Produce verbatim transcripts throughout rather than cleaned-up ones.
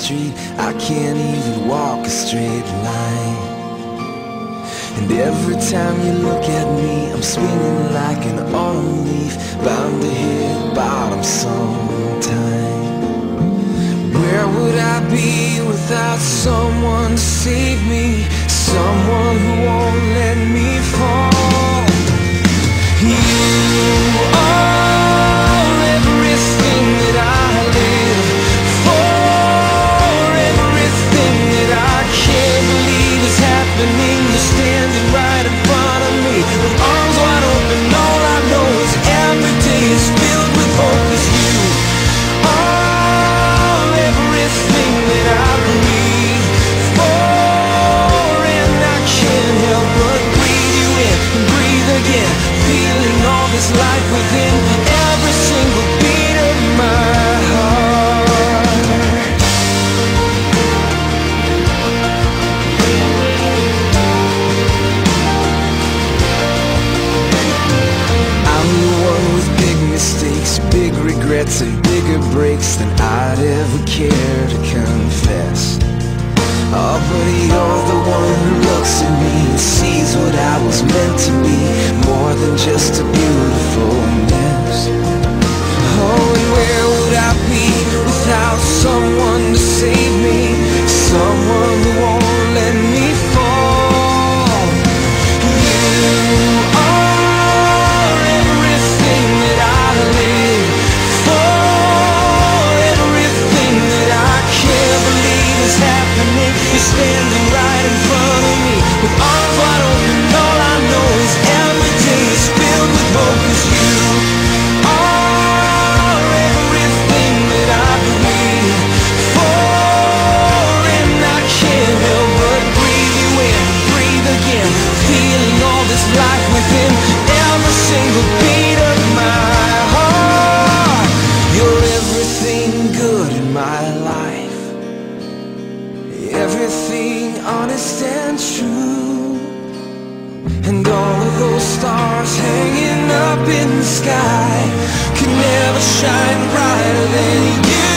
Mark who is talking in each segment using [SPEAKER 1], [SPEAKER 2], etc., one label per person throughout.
[SPEAKER 1] street, I can't even walk a straight line. And every time you look at me, I'm swinging like an autumn leaf, bound to hit bottom sometime. Where would I be without someone to save me? Someone who won't let me fall. You are everything that I live for, everything that I can't believe is happening. You're standing right in front of me with arms wide open. All I know is every day is filled with hope. 'Cause you are everything that I breathe for, and I can't help but breathe you in and breathe again, feeling all this life within every single beat of my heart. I'm the one with big mistakes, big regrets, and bigger breaks than I'd ever care to confess. Oh, but you're the one who looks at me and sees what I was meant to be, more than just a beautiful mess. Oh, and where would I be without someone to save me? Someone who won't let me fall. You are everything that I live for, everything that I can't believe is happening. You're standing right in front of me with arms wide open. All I know is every day is filled with hope. 'Cause you are everything that I breathe for, and I can't help but breathe you in, breathe again, feeling all this life within every single beat of my heart. You're everything good in my life, everything honest and true, and all of those stars hanging up in the sky could never shine brighter than you.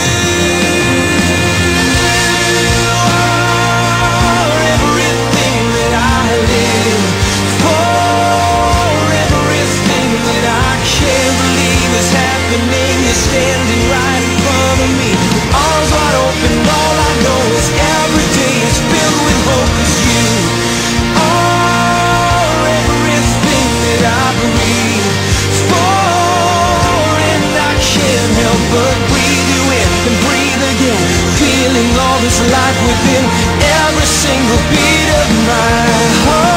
[SPEAKER 1] Are everything that I live for, everything that I can't believe is happening. You're standing right in front of me with arms wide open. All I know is every day is filled with hope. 'Cause you are everything that I breathe for, and I can't help but breathe you in and breathe again, feeling all this life within every single beat of my heart.